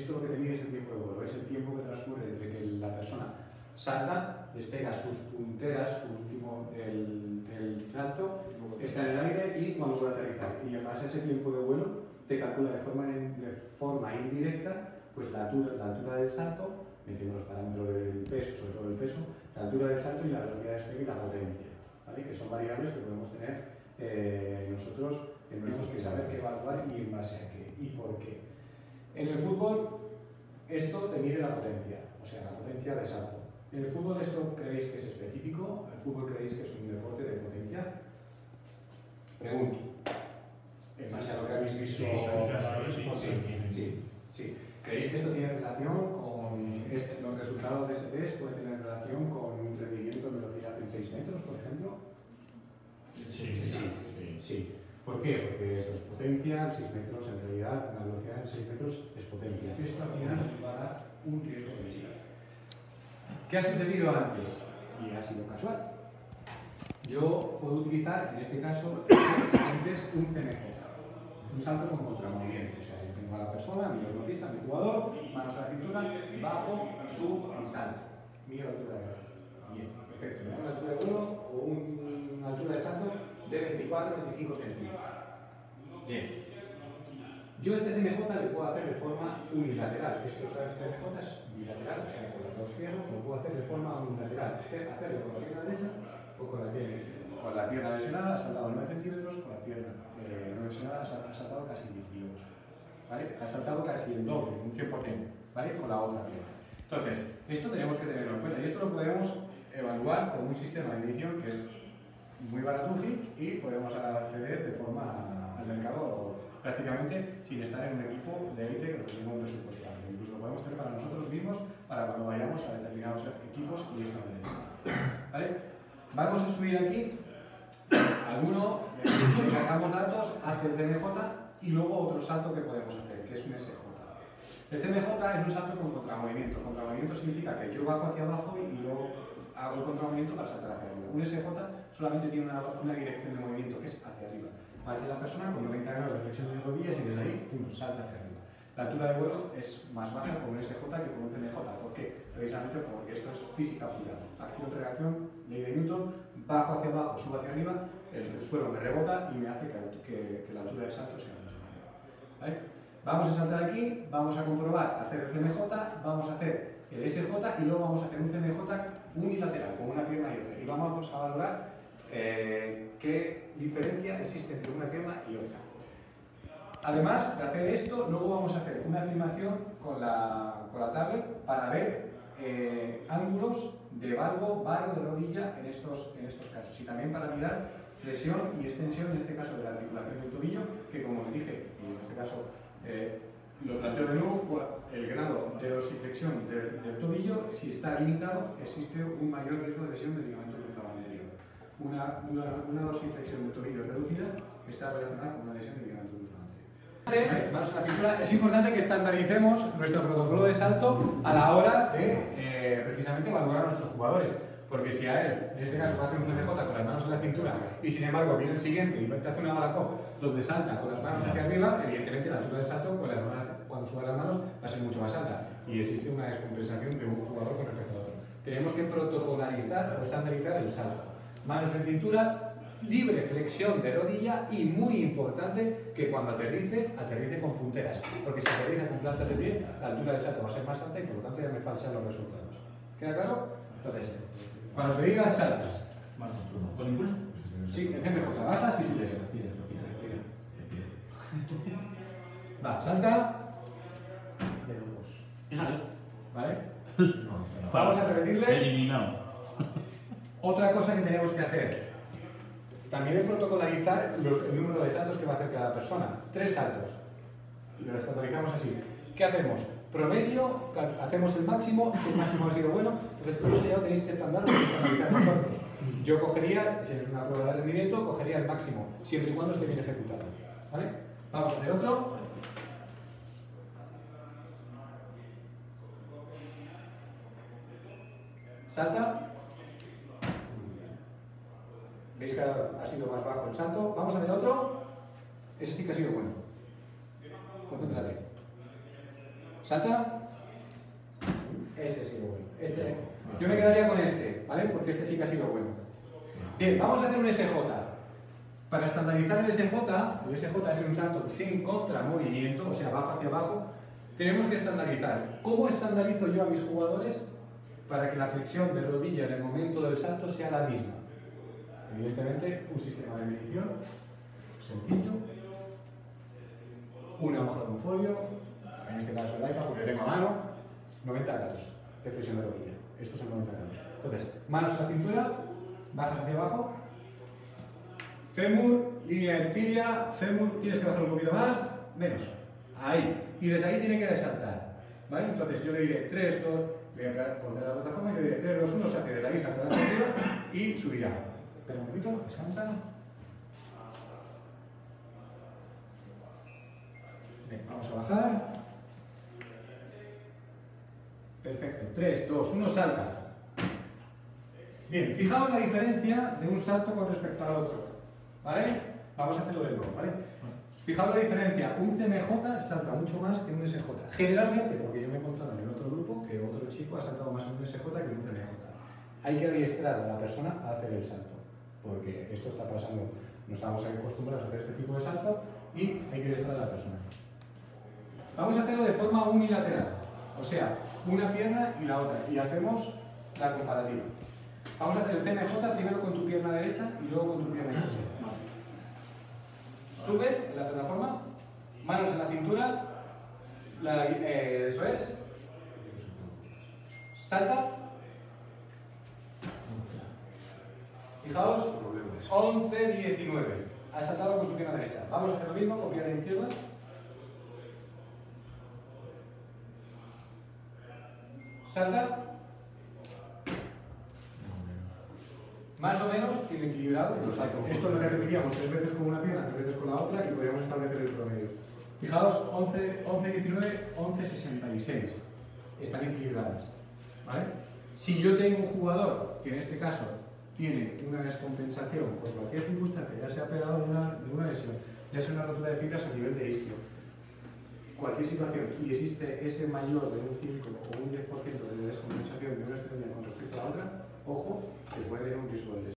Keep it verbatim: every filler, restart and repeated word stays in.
esto lo que te mide es el tiempo de vuelo, es el tiempo que transcurre entre que la persona salta, despega sus punteras, su último del, del salto, está en el aire y cuando vuelve a aterrizar. Y en base a ese tiempo de vuelo te calcula de forma, de forma indirecta pues la altura, la altura del salto, metiendo los parámetros del peso, sobre todo el peso, la altura del salto y la velocidad de despegue y la potencia, ¿vale? Que son variables que podemos tener eh, nosotros, tenemos que saber qué evaluar y en base a qué y por qué. En el fútbol esto te mide la potencia, o sea, la potencia de salto. ¿En el fútbol esto creéis que es específico? ¿El fútbol creéis que es un deporte de potencia? Pregunto. En base a lo que habéis visto. Sí, sí, sí, sí. ¿Creéis que esto tiene relación con este, los resultados de este test? ¿Puede tener relación con un rendimiento en velocidad en seis metros, por ejemplo? Sí, sí, sí. sí, sí. ¿Por qué? Porque esto es potencia, en seis metros en realidad, una velocidad en seis metros es potencia. Esto al final nos va a dar un riesgo de vida. ¿Qué ha sucedido antes? Y ha sido casual. Yo puedo utilizar, en este caso, antes un C M J, un salto con contramovimiento. O sea, yo tengo a la persona, mi deportista, mi jugador, manos a la cintura, bajo, subo y salto. Mi altura de vuelo. Bien, perfecto. Me da una altura de vuelo o una altura de salto de veinticuatro a veinticinco centímetros. Bien. Yo este C M J le puedo hacer de forma unilateral. Esto es el C M J es bilateral, o sea, con los dos piernas lo puedo hacer de forma unilateral. Hacerlo con la pierna derecha o con la pierna, con la pierna lesionada, ha saltado nueve centímetros, con la pierna eh, no lesionada, ha saltado casi dieciocho. ¿Vale? Ha saltado casi el doble, un cien por cien, ¿vale? Con la otra pierna. Entonces, esto tenemos que tenerlo en cuenta y esto lo podemos evaluar con un sistema de medición que es muy baratuji y podemos acceder de forma al mercado prácticamente sin estar en un equipo de élite que lo tenemos presupuestado. Incluso lo podemos tener para nosotros mismos para cuando vayamos a determinados equipos y esto no necesita. ¿Vale? Vamos a subir aquí alguno, le cargamos datos, hace el C M J y luego otro salto que podemos hacer, que es un S J. El C M J es un salto con contramovimiento. Contramovimiento significa que yo bajo hacia abajo y luego hago el contramovimiento para saltar hacia arriba. Un S J solamente tiene una, una dirección de movimiento que es hacia arriba. Parte de la persona con noventa grados de flexión de rodillas y desde ahí pum, salta hacia arriba. La altura de vuelo es más baja con un S J que con un C M J. ¿Por qué? Precisamente porque esto es física pura. Acción-reacción, ley de Newton, bajo hacia abajo, subo hacia arriba, el suelo me rebota y me hace que, que, que la altura del salto sea más mayor. ¿Vale? Vamos a saltar aquí, vamos a comprobar, hacer el C M J, vamos a hacer el S J y luego vamos a hacer un C M J unilateral, con una pierna y otra. Y vamos a valorar eh, qué diferencia existe entre una pierna y otra. Además de hacer esto, luego vamos a hacer una filmación con la, con la tablet para ver eh, ángulos de valgo, varo de rodilla en estos, en estos casos. Y también para mirar flexión y extensión, en este caso de la articulación del tobillo, que como os dije, y en este caso eh, lo planteo de nuevo, el grado de dorsiflexión del, del tobillo, si está limitado, existe un mayor riesgo de lesión del ligamento cruzado anterior. Una, una, una dorsiflexión del tobillo reducida está relacionada con una lesión del ligamento cruzado anterior. Manos a la cintura. Es importante que estandaricemos nuestro protocolo de salto a la hora de eh, precisamente evaluar a nuestros jugadores. Porque si a él, en este caso, va a hacer un C M J con las manos en la cintura y sin embargo viene el siguiente y te hace una balacop donde salta con las manos hacia arriba, evidentemente la altura del salto con las manos, cuando suba las manos va a ser mucho más alta y existe una descompensación de un jugador con respecto al otro. Tenemos que protocolarizar o estandarizar el salto. Manos en cintura, libre flexión de rodilla y muy importante que cuando aterrice, aterrice con punteras. Porque si aterriza con plantas de pie, la altura del salto va a ser más alta y por lo tanto ya me falsean los resultados. ¿Queda claro? Entonces, cuando te diga saltas. ¿Con impulso? Sí, en C M J, bajas y subes. Va, salta. De locos. ¿Vale? Vamos a repetirle. Eliminado. Otra cosa que tenemos que hacer. También es protocolarizar los, el número de saltos que va a hacer cada persona. Tres saltos. Y lo estandarizamos así. ¿Qué hacemos? Promedio, hacemos el máximo, si el máximo ha sido bueno, entonces por eso ya lo tenéis que estandarizar vosotros. Yo cogería, si es una prueba de rendimiento, cogería el máximo, siempre y cuando esté bien ejecutado. ¿Vale? Vamos a hacer otro. Salta. ¿Veis que ha sido más bajo el salto? Vamos a hacer otro. Ese sí que ha sido bueno. Concéntrate. ¿Salta? Ese sí lo bueno. Este. Yo me quedaría con este, ¿vale? Porque este sí que ha sido bueno. Bien, vamos a hacer un S J. Para estandarizar el S J, el S J es un salto sin contramovimiento, o sea, abajo hacia abajo, tenemos que estandarizar. ¿Cómo estandarizo yo a mis jugadores para que la flexión de rodilla en el momento del salto sea la misma? Evidentemente, un sistema de medición sencillo, una hoja de un folio, en este caso el iPad porque tengo a mano, noventa grados de flexión de rodilla. Estos son noventa grados. Entonces, manos a la cintura, bajas hacia abajo, fémur, línea de tibia, fémur, tienes que bajar un poquito más, menos. Ahí. Y desde ahí tiene que saltar. ¿Vale? Entonces yo le diré tres, dos, le voy a poner la plataforma y le diré tres, dos, uno, saque de la isla hasta la arriba y subirá. Espera un poquito, descansa. Bien, vamos a bajar. Perfecto. tres, dos, uno, salta. Bien, fijaos la diferencia de un salto con respecto al otro. ¿Vale? Vamos a hacerlo de nuevo, ¿vale? Fijaos la diferencia. Un C M J salta mucho más que un S J. Generalmente, porque yo me he encontrado en el otro grupo que otro chico ha saltado más en un S J que en un C M J. Hay que adiestrar a la persona a hacer el salto. Porque esto está pasando, no estamos acostumbrados a hacer este tipo de salto y hay que adiestrar a la persona. Vamos a hacerlo de forma unilateral. O sea, una pierna y la otra. Y hacemos la comparativa. Vamos a hacer el C M J primero con tu pierna derecha y luego con tu pierna izquierda. Sube en la plataforma, manos en la cintura, la, eh, eso es. Salta. Fijaos, once, diecinueve. Ha saltado con su pierna derecha. Vamos a hacer lo mismo con pierna izquierda. Salta. Más o menos tiene equilibrado los saltos. Esto lo repetiríamos tres veces con una pierna, tres veces con la otra y podríamos establecer el promedio. Fijaos, once, once, diecinueve, once, sesenta y seis. Están equilibradas. ¿Vale? Si yo tengo un jugador que en este caso tiene una descompensación por cualquier circunstancia, ya se ha pegado una, de una lesión, ya sea una rotura de fibras a nivel de isquio, cualquier situación y existe ese mayor de un cinco o un diez por ciento de descompensación de una extremidad con respecto a la otra, ojo, que puede tener un riesgo de lesión.